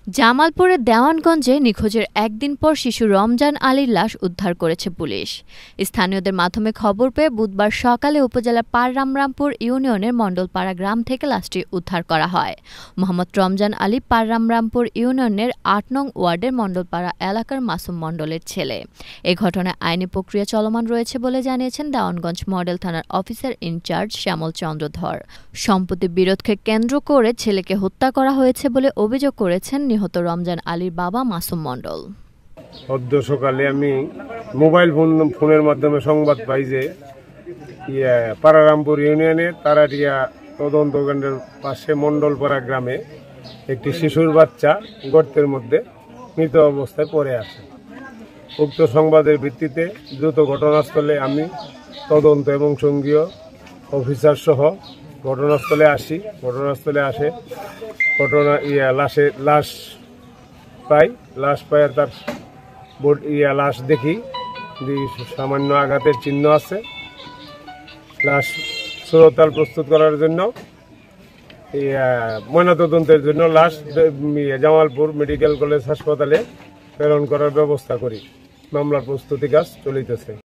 জামালপুরের দেওয়ানগঞ্জে নিখোঁজের একদিন পর শিশু রমজান আলীর লাশ উদ্ধার করেছে পুলিশ। স্থানীয়দের মাধ্যমে খবর পেয়ে বুধবার সকালে উপজেলার পাররামরামপুর ইউনিয়নের মণ্ডলপাড়া গ্রাম থেকে লাশটি উদ্ধার করা হয়। মোহাম্মদ রমজান আলী পাররামরামপুর ইউনিয়নের ৮ নং ওয়ার্ডের মণ্ডলপাড়া এলাকার মাসুম মণ্ডলের ছেলে। এ ঘটনায় আইনি প্রক্রিয়া চলমান রয়েছে বলে জানিয়েছেন দেওয়ানগঞ্জ মডেল থানার অফিসার ইনচার্জ শ্যামল চন্দ্র ধর। সম্প্রতি বিরোধকে কেন্দ্র করে ছেলেকে হত্যা করা হয়েছে বলে অভিযোগ করেছেন নিহত রমজান আলীর বাবা মাসুম মণ্ডল। অদ্য সকালে আমি মোবাইল ফোনের মাধ্যমে সংবাদ পাই যে পারারামপুর ইউনিয়নের তারাটিয়া তদন্ত কেন্দ্রের পাশে মণ্ডলপাড়া গ্রামে একটি শিশুর বাচ্চা গর্তের মধ্যে মৃত অবস্থায় পড়ে আছে। উক্ত সংবাদের ভিত্তিতে দ্রুত ঘটনাস্থলে আমি তদন্ত এবং সঙ্গীয় অফিসার সহ ঘটনাস্থলে আসি। ঘটনাস্থলে আসে লাশ পাই আর তার লাশ দেখি সামান্য আঘাতের চিহ্ন আছে। লাশ সুরতাল প্রস্তুত করার জন্য ময়নাতদন্তের জন্য লাশ জামালপুর মেডিকেল কলেজ হাসপাতালে প্রেরণ করার ব্যবস্থা করি। মামলার প্রস্তুতি কাজ চলিতেছে।